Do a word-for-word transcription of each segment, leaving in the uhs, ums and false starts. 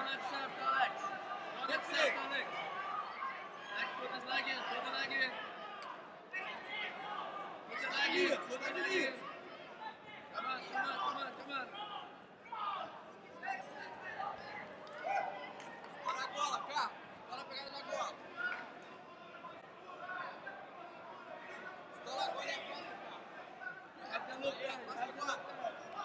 Alex certo, Alex. Alex certo, Alex. Alex, put his leg in, put the leg in. Put the leg in, put the leg in. Come on, come on, come on, come on. Bora a bola, cá. Bora a pegada na bola. Estoura agora e afasta, cá. Have the look, Afasta have the look. agora.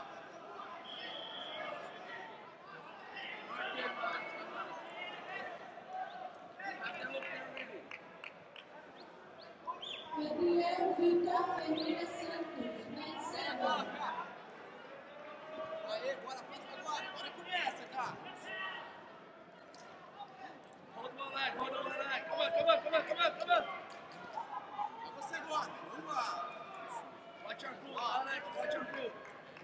Gabriel Vitor Ferreira Santos, Bora a bola, cá. Aê, bora, afasta agora. Bora começa, cá. Hold one leg, hold one leg. Come on, come on, come on, come on, come on. É você agora. Vamos lá. Watch your foot, Alex, watch your foot.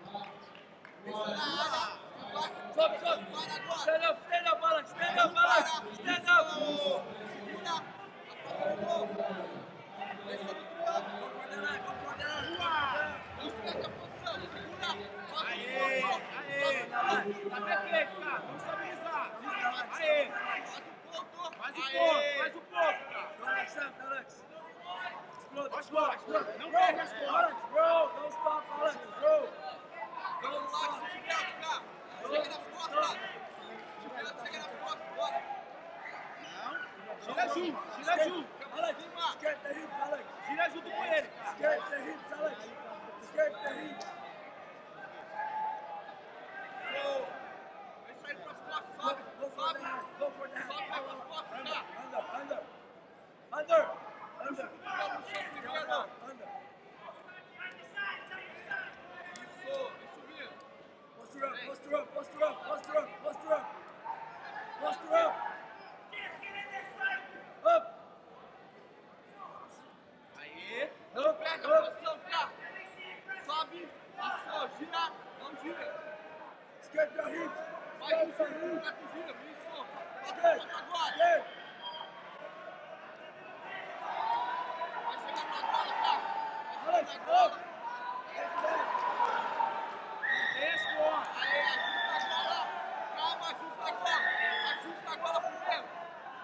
Na área. Vai. Stop, stop. Para agora. Stand up, stand up, Alex, stand up, Alex. Stand up. Segura. Afasta o gol. Deixa no triângulo. Go for the leg, go for the leg. Não se perde a posição. Segura. Aê, aê, tá perfeito, cara, vamos estabilizar. Aê, Faz o ponto. faz o Aê. ponto, faz o ponto, cara. Go, Alex, up, Alex. Explode, Explode, explode, explode. explode. Não Roll, perde as pontas. Alex, roll. Don't stop, Alex, roll. Vamos lá, Gilberto, cá. Chega nas costas. Gilberto, chega nas costas, bora. Gira junto, gira junto. Alex, skirt the hips, Alex. Gira junto com ele, cara. Skirt the hips, Alex. Skirt the hips. Vai sair pras costas, Go, sobe, go for sobe. the hand, go for the hand. Sobe, vai pras costas, Under, cá. under, under. Under, under. Joga no chão primeiro. Under. Isso, isso mesmo. Posture up, posture up, posture up, posture up, posture up. Posture up. Up. Aê. Up, Pega a up. posição, cá. Sobe. Isso, gira. Não gira. Skirt your hips. Vai Skirt com your gira, hips. vai com gira. Isso. Skirt, Faz o ponto agora. skirt. Vai chegar na bola, cá. Vai Alex, chegar na up. bola. Mantém as costas. Aê, ajusta a bola. Calma, ajusta a bola. Ajusta a bola primeiro.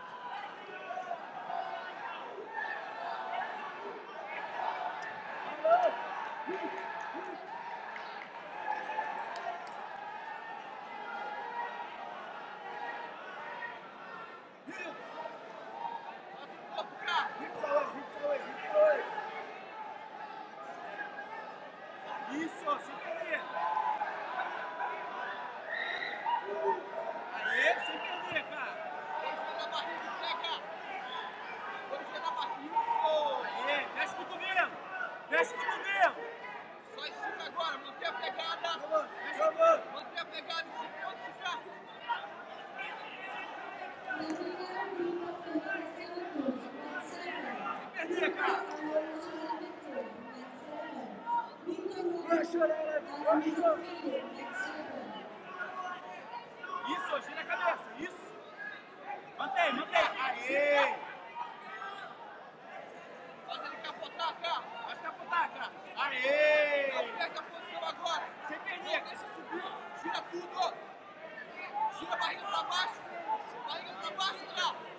Faz o ponto, cá. Hips away, hips away, hips away. Isso, sem perder. Aê, sem perder, cara. Vamos na barriga, pega. Vamos na barriga. Isso. Aê, desce o cotovelo. Desce o cotovelo. Só estica agora, manter a pegada. Come on, come on. Manter a pegada e se pode ficar. Gabriel Vitor Ferreira Santos, net seven. Sem perder, cara. Alonso Vitor, net seven. Vitor Hugo, Pressure, Alex, Alonso pressure. Filho, net seven. Isso, gira a cabeça, isso. Mantém, mantém. Aê. Faz ele capotar, cá. Vai capotar, cara. Aê. Não perde a posição agora. Sem Não perder. deixa subir. Gira tudo. Gira a barriga pra baixo. Barriga pra baixo, cá.